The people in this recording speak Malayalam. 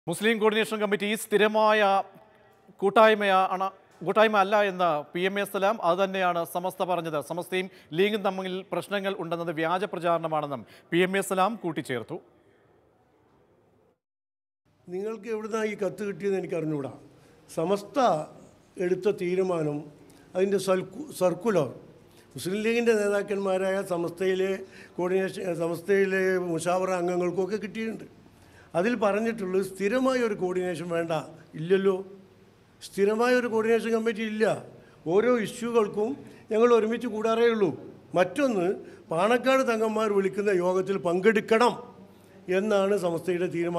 മുസ്ലിം കോർഡിനേഷൻ കമ്മിറ്റി സ്ഥിരമായ കൂട്ടായ്മ അല്ല എന്ന് PMA സലാം അതുതന്നെയാണ് സമസ്ത പറഞ്ഞത്. സമസ്തയും ലീഗും തമ്മിൽ പ്രശ്നങ്ങൾ ഉണ്ടെന്നത് വ്യാജ പ്രചാരണമാണെന്നും PMA സലാം കൂട്ടിച്ചേർത്തു. നിങ്ങൾക്ക് എവിടുന്നാണ് ഈ കത്ത് കിട്ടിയെന്ന് എനിക്ക് അറിഞ്ഞുകൂടാ. സമസ്ത എടുത്ത തീരുമാനം അതിൻ്റെ സർക്കുലർ മുസ്ലിം ലീഗിൻ്റെ നേതാക്കന്മാരായ സമസ്തയിലെ മുഷാവറ അംഗങ്ങൾക്കൊക്കെ കിട്ടിയിട്ടുണ്ട്. അതിൽ പറഞ്ഞിട്ടുള്ളത് സ്ഥിരമായ ഒരു കോർഡിനേഷൻ വേണ്ട. ഇല്ലല്ലോ, സ്ഥിരമായ ഒരു കോർഡിനേഷൻ കമ്മിറ്റി ഇല്ല. ഓരോ ഇഷ്യൂകൾക്കും ഞങ്ങൾ ഒരുമിച്ച് കൂടാറേ ഉള്ളൂ. മറ്റൊന്ന്, പാണക്കാട് തങ്ങന്മാർ വിളിക്കുന്ന യോഗത്തിൽ പങ്കെടുക്കണം എന്നാണ് സമസ്തയുടെ തീരുമാനം.